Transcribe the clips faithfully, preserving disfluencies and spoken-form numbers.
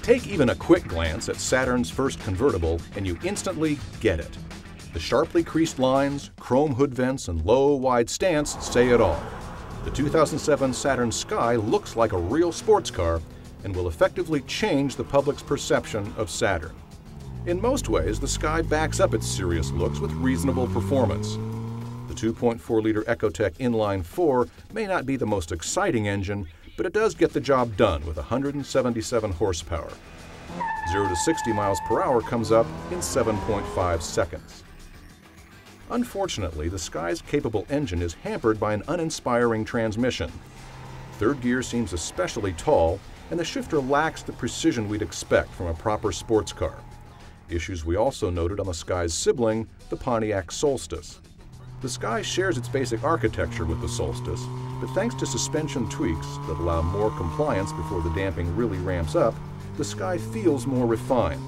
Take even a quick glance at Saturn's first convertible and you instantly get it. The sharply creased lines, chrome hood vents, and low, wide stance say it all. The two thousand seven Saturn Sky looks like a real sports car and will effectively change the public's perception of Saturn. In most ways, the Sky backs up its serious looks with reasonable performance. The two point four liter Ecotec inline four may not be the most exciting engine, but it does get the job done with one hundred seventy-seven horsepower. zero to sixty miles per hour comes up in seven point five seconds. Unfortunately, the Sky's capable engine is hampered by an uninspiring transmission. Third gear seems especially tall, and the shifter lacks the precision we'd expect from a proper sports car. Issues we also noted on the Sky's sibling, the Pontiac Solstice. The Sky shares its basic architecture with the Solstice, but thanks to suspension tweaks that allow more compliance before the damping really ramps up, the Sky feels more refined.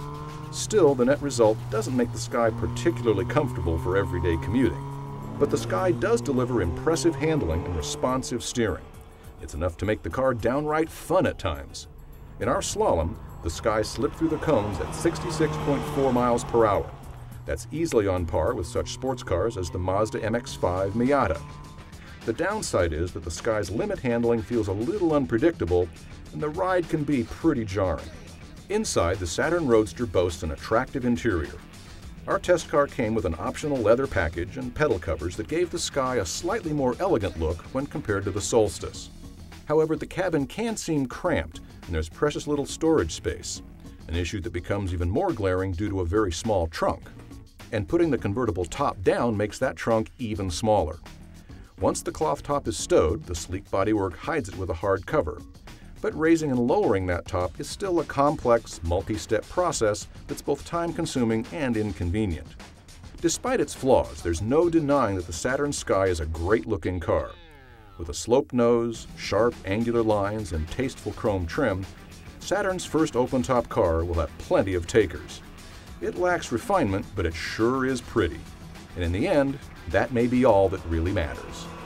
Still, the net result doesn't make the Sky particularly comfortable for everyday commuting. But the Sky does deliver impressive handling and responsive steering. It's enough to make the car downright fun at times. In our slalom, the Sky slipped through the cones at sixty-six point four miles per hour. That's easily on par with such sports cars as the Mazda M X five Miata. The downside is that the Sky's limit handling feels a little unpredictable, and the ride can be pretty jarring. Inside, the Saturn Roadster boasts an attractive interior. Our test car came with an optional leather package and pedal covers that gave the Sky a slightly more elegant look when compared to the Solstice. However, the cabin can seem cramped, and there's precious little storage space, an issue that becomes even more glaring due to a very small trunk. And putting the convertible top down makes that trunk even smaller. Once the cloth top is stowed, the sleek bodywork hides it with a hard cover. But raising and lowering that top is still a complex, multi-step process that's both time-consuming and inconvenient. Despite its flaws, there's no denying that the Saturn Sky is a great-looking car. With a sloped nose, sharp, angular lines, and tasteful chrome trim, Saturn's first open-top car will have plenty of takers. It lacks refinement, but it sure is pretty. And in the end, that may be all that really matters.